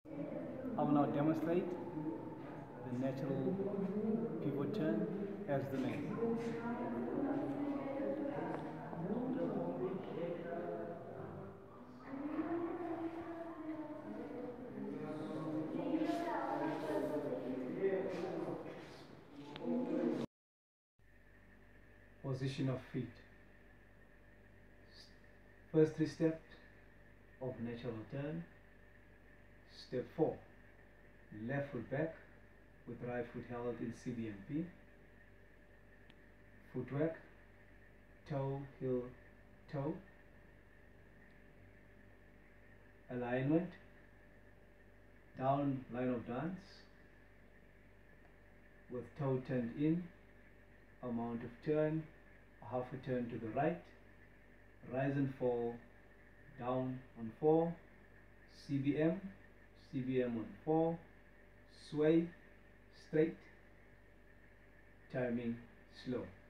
I will now demonstrate the natural pivot turn as the main. Position of feet. First three steps of natural turn. Step 4. Left foot back with right foot held in CBMP. Footwork. Toe, heel, toe. Alignment. Down line of dance with toe turned in. Amount of turn, half a turn to the right. Rise and fall, down on 4. CBM, CBM on 4. Sway, straight. Timing slow.